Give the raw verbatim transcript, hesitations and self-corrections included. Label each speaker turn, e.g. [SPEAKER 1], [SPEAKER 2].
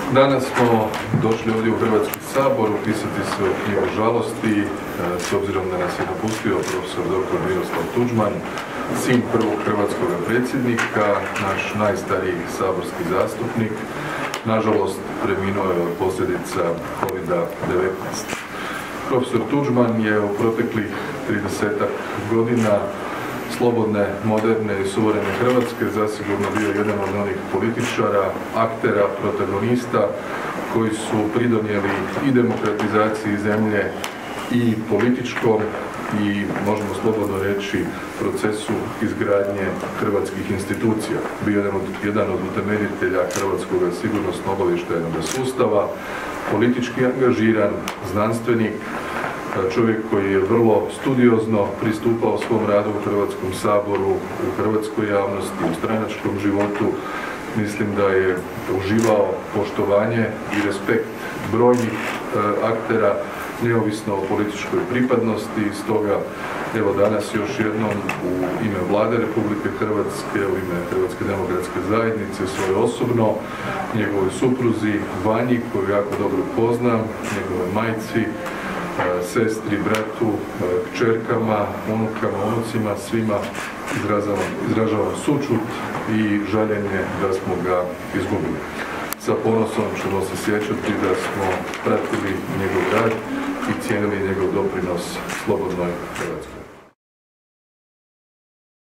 [SPEAKER 1] Danas smo došli ovdje u Hrvatski sabor upisati se u knjigu žalosti s obzirom da nas je napustio profesor doktor Miroslav Tuđman, sin prvog hrvatskog predsjednika, naš najstariji saborski zastupnik. Nažalost, preminuo je od posljedica kovid devetnaest. Profesor Tuđman je u proteklih tridesetak godina slobodne, moderne i suverene Hrvatske zasigurno bio jedan od onih političara, aktera, protagonista koji su pridonijeli i demokratizaciji zemlje i političkom i, možemo slobodno reći, procesu izgradnje hrvatskih institucija. Bio jedan od, jedan od utemeljitelja hrvatskog sigurnosno-obavještajnog sustava, politički angažiran, znanstvenik, čovjek koji je vrlo studiozno pristupao svom radu u Hrvatskom saboru, u hrvatskoj javnosti, u stranačkom životu. Mislim da je uživao poštovanje i respekt brojnih e, aktera, neovisno o političkoj pripadnosti. Stoga, evo danas još jednom u ime Vlade Republike Hrvatske, u ime Hrvatske demokratske zajednice, svoje osobno, njegovoj supruzi Vanji, koju jako dobro poznam, njegove majci, sestri, bratu, kćerkama, unukama, unucima, svima izražavam sućut i žaljenje da smo ga izgubili. Sa ponosom ćemo se sjećati da smo pratili njegov rad i cijenili njegov doprinos slobodnoj Hrvatskoj.